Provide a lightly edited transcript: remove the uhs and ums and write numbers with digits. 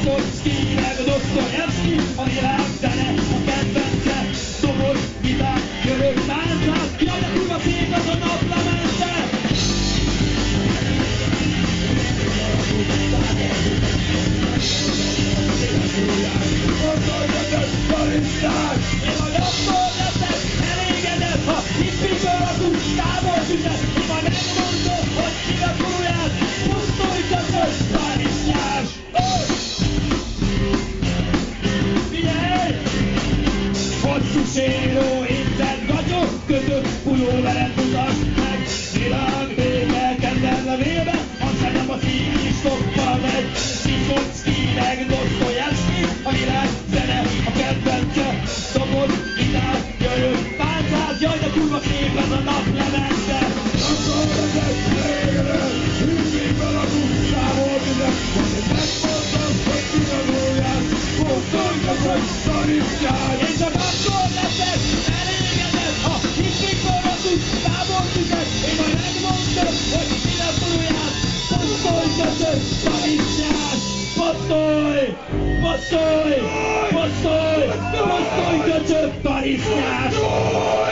Vyszotszky, meg Dosztojevszky, a világ zene, a kedvence, dobos, gitár, görög táncát, jaj, de kurva szép az a naplemence! Én majd akkor leszek elégedett, ha hippikből rakunk tábort ütet, én majd megmondom, hogy ki a kurulját, pusztulj köszön, Tarisznyás! Figyelj! Hosszú séró, intett gatyó, kötött pulóveret mutasd meg, világ vége, kedven levélbe, aztán nem a szív is toppal megy, Vyszotszky, meg Dosztojevszky, a világ zene, a kedvence, dobos, gitár, görög táncát, jaj, de kurva szép ez a naplemence! Akkor leszek elégedett, hippikből rakunk tábort ütet, majd én megmondom, hogy ki a kurulját, pusztulj köszön, Tarisznyás! Én csak akkor leszek elégedett, ha hippikből rakunk tábort ütet, én majd megmondom, hogy ki a kurulját, pusztulj köszön, Tarisznyás! Pusztulj! Pusztulj! Pusztulj! Pusztulj köcsög, Tarisznyás!